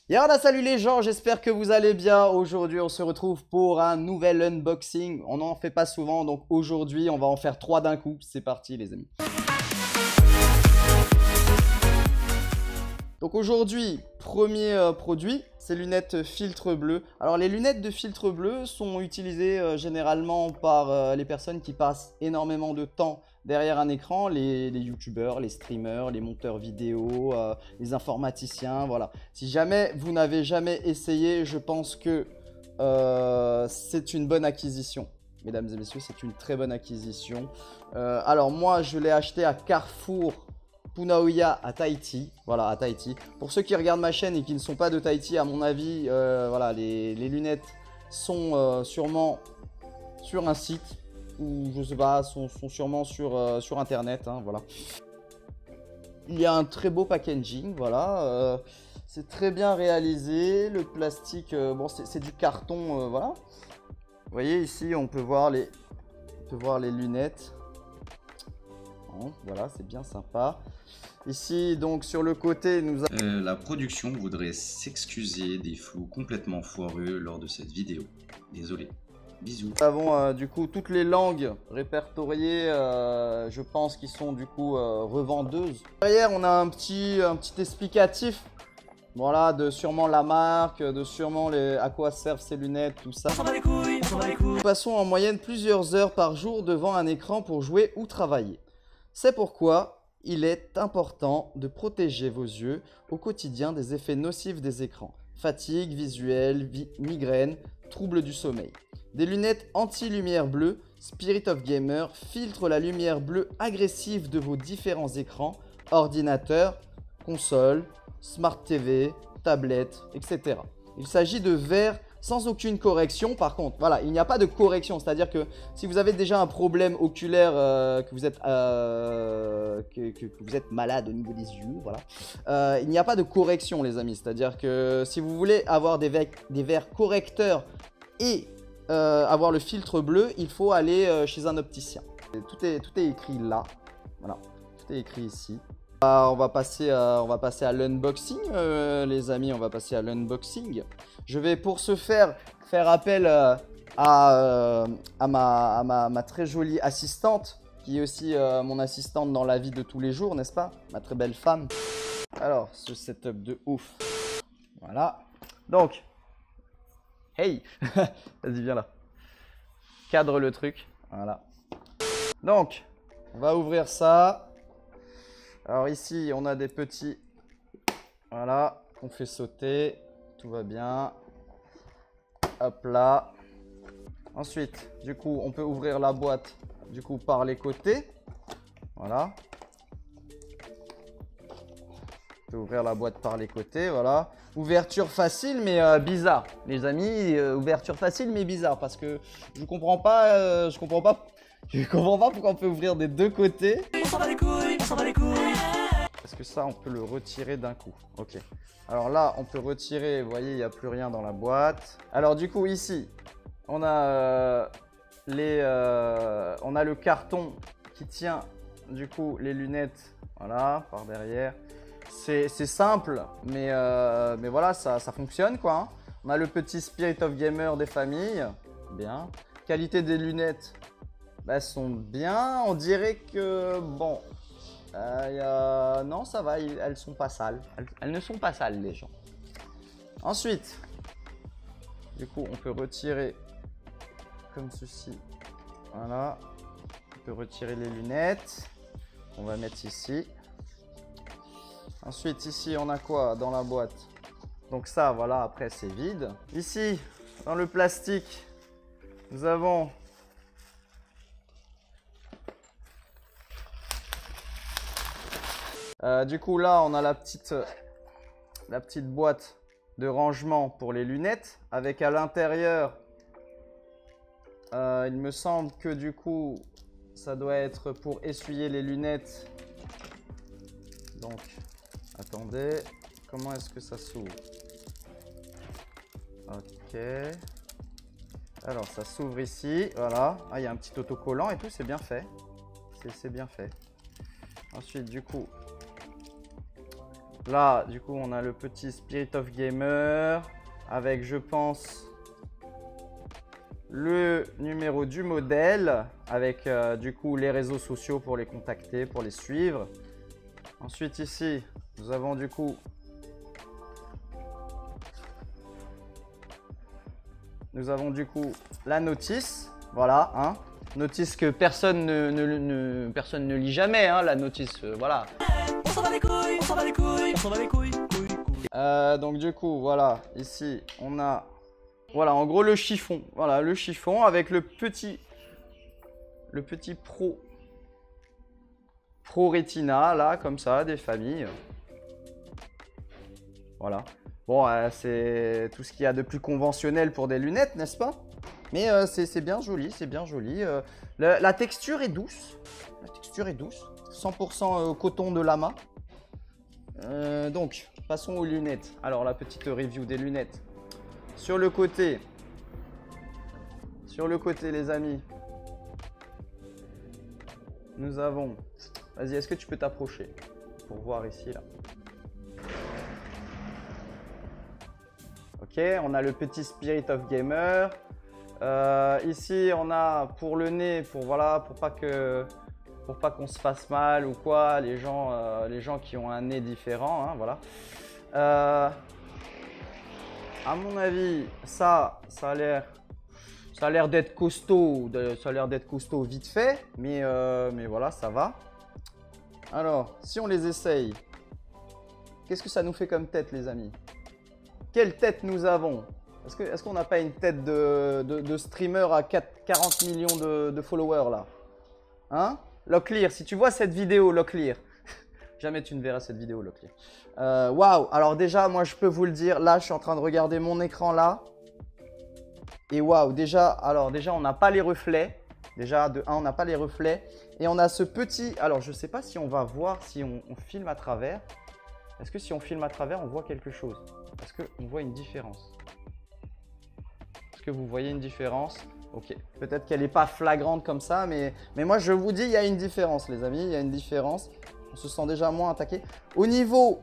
Salut les gens, j'espère que vous allez bien. Aujourd'hui, on se retrouve pour un nouvel unboxing. On n'en fait pas souvent, donc aujourd'hui, on va en faire 3 d'un coup. C'est parti les amis. Donc aujourd'hui, premier produit, ces lunettes filtre bleu. Alors les lunettes de filtre bleu sont utilisées généralement par les personnes qui passent énormément de temps derrière un écran, les youtubeurs, les streamers, les monteurs vidéo, les informaticiens, voilà. Si jamais vous n'avez jamais essayé, je pense que c'est une bonne acquisition. Mesdames et messieurs, c'est une très bonne acquisition. Alors moi, je l'ai acheté à Carrefour Punaoya à Tahiti, voilà, à Tahiti. Pour ceux qui regardent ma chaîne et qui ne sont pas de Tahiti, à mon avis, voilà, les lunettes sont sûrement sur un site ou je sais pas, sont sûrement sur internet, hein, voilà. Il y a un très beau packaging, voilà, c'est très bien réalisé. Le plastique, bon, c'est du carton, voilà. Vous voyez ici, on peut voir les lunettes. Bon, voilà, c'est bien sympa. Ici, donc, sur le côté, nous avons... La production voudrait s'excuser des flous complètement foireux lors de cette vidéo. Désolé. Bisous. Nous avons du coup toutes les langues répertoriées, je pense, qui sont du coup revendeuses. Derrière, on a un petit explicatif. Voilà, de sûrement la marque, de sûrement à quoi servent ces lunettes, tout ça. Nous passons en moyenne plusieurs heures par jour devant un écran pour jouer ou travailler. C'est pourquoi il est important de protéger vos yeux au quotidien des effets nocifs des écrans. Fatigue visuelle, migraine, troubles du sommeil. Des lunettes anti-lumière bleue, Spirit of Gamer filtrent la lumière bleue agressive de vos différents écrans, ordinateurs, consoles, Smart TV, tablette, etc. Il s'agit de verres sans aucune correction. Par contre, voilà, il n'y a pas de correction. C'est-à-dire que si vous avez déjà un problème oculaire, que vous êtes malade au niveau des yeux, voilà, il n'y a pas de correction, les amis. C'est-à-dire que si vous voulez avoir des verres correcteurs et avoir le filtre bleu, il faut aller chez un opticien. Et tout est écrit là. Voilà, tout est écrit ici. On va passer à l'unboxing, les amis. On va passer à l'unboxing. Je vais pour ce faire appel à ma très jolie assistante, qui est aussi mon assistante dans la vie de tous les jours, n'est-ce pas? Ma très belle femme. Alors, ce setup de ouf. Voilà. Donc, hey, vas-y, viens là. Cadre le truc. Voilà. Donc, on va ouvrir ça. Alors ici, on a des petits, voilà, qu'on fait sauter, tout va bien. Hop là. Ensuite, du coup, on peut ouvrir la boîte, du coup, par les côtés. Voilà. On peut ouvrir la boîte par les côtés, voilà. Ouverture facile, mais bizarre, les amis. Ouverture facile, mais bizarre, parce que je comprends pas, je comprends pas pourquoi on peut ouvrir des deux côtés. On s'en bat les couilles, on s'en bat les couilles. Est-ce que ça, on peut le retirer d'un coup? Ok. Alors là, on peut retirer, vous voyez, il n'y a plus rien dans la boîte. Alors du coup, ici, on a, on a le carton qui tient, du coup, les lunettes, voilà, par derrière. C'est simple, mais voilà, ça fonctionne, quoi. Hein. On a le petit Spirit of Gamer des familles. Bien. Qualité des lunettes, bah, elles sont bien. On dirait que, bon... non, ça va, elles sont pas sales. Elles ne sont pas sales, les gens. Ensuite, du coup, on peut retirer comme ceci. Voilà. On peut retirer les lunettes. On va mettre ici. Ensuite, ici, on a quoi dans la boîte? Donc ça, voilà, après, c'est vide. Ici, dans le plastique, nous avons... du coup là on a la petite boîte de rangement pour les lunettes avec à l'intérieur il me semble que du coup ça doit être pour essuyer les lunettes. Donc attendez, comment est-ce que ça s'ouvre? Ok, alors ça s'ouvre ici, voilà. Ah, il y a un petit autocollant et tout, c'est bien fait, c'est bien fait. Ensuite du coup Là, du coup, on a le petit Spirit of Gamer avec, je pense, le numéro du modèle avec, du coup, les réseaux sociaux pour les contacter, pour les suivre. Ensuite, ici, nous avons du coup la notice. Voilà, hein. Notice que personne ne lit jamais, hein, la notice, voilà. On s'en va les couilles, on s'en va les couilles, on s'en va les couilles, donc du coup, voilà, ici, on a, voilà, en gros, le chiffon. Voilà, le chiffon avec le petit Pro Retina, là, comme ça, des familles. Voilà. Bon, c'est tout ce qu'il y a de plus conventionnel pour des lunettes, n'est-ce pas? Mais c'est bien joli, c'est bien joli. La texture est douce. La texture est douce. 100% coton de lama. Donc, passons aux lunettes. Alors, la petite review des lunettes. Sur le côté, les amis, nous avons... Vas-y, est-ce que tu peux t'approcher pour voir ici, là? Ok, on a le petit Spirit of Gamer. Ici, on a pour le nez, pour pas qu'on se fasse mal ou quoi, les gens qui ont un nez différent, hein, voilà. À mon avis, ça a l'air d'être costaud, vite fait, mais voilà, ça va. Alors, si on les essaye, qu'est-ce que ça nous fait comme tête, les amis? Quelle tête nous avons? Est-ce qu'on n'a pas une tête de streamer à 40 millions de followers là? Hein? Locklear, si tu vois cette vidéo, Locklear, jamais tu ne verras cette vidéo, Locklear. Waouh! Alors déjà, moi je peux vous le dire, là je suis en train de regarder mon écran là. Et waouh, déjà, on n'a pas les reflets. Déjà, de 1, on n'a pas les reflets. Et on a ce petit... Alors, je ne sais pas si on va voir, si on filme à travers. Est-ce que si on filme à travers, on voit quelque chose? Est-ce qu'on voit une différence? Est-ce que vous voyez une différence? Ok, peut-être qu'elle n'est pas flagrante comme ça, mais moi, je vous dis, il y a une différence, les amis. Il y a une différence. On se sent déjà moins attaqué. Au niveau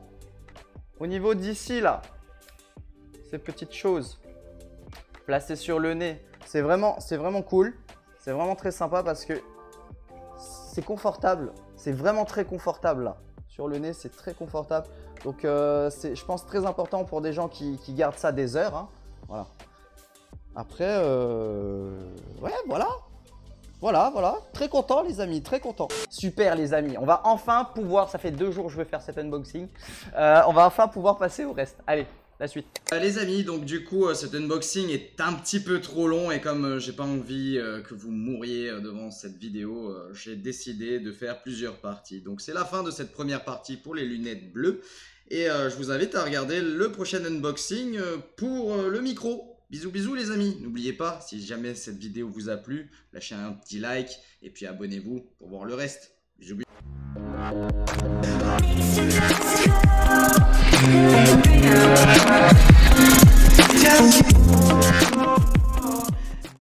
d'ici, là, ces petites choses placées sur le nez, c'est vraiment cool. C'est vraiment très sympa parce que c'est confortable. C'est vraiment très confortable là. Sur le nez, c'est très confortable. Donc, c'est, je pense, très important pour des gens qui gardent ça des heures. Hein. Voilà. Après, ouais, voilà. Voilà. Très content, les amis. Très content. Super, les amis. On va enfin pouvoir, ça fait 2 jours que je veux faire cet unboxing. On va enfin pouvoir passer au reste. Allez. La suite. Les amis, donc du coup cet unboxing est un petit peu trop long et comme j'ai pas envie que vous mouriez devant cette vidéo, j'ai décidé de faire plusieurs parties. Donc c'est la fin de cette première partie pour les lunettes bleues et je vous invite à regarder le prochain unboxing pour le micro. Bisous bisous les amis, n'oubliez pas, si jamais cette vidéo vous a plu, lâchez un petit like et puis abonnez-vous pour voir le reste. Bisous bisous.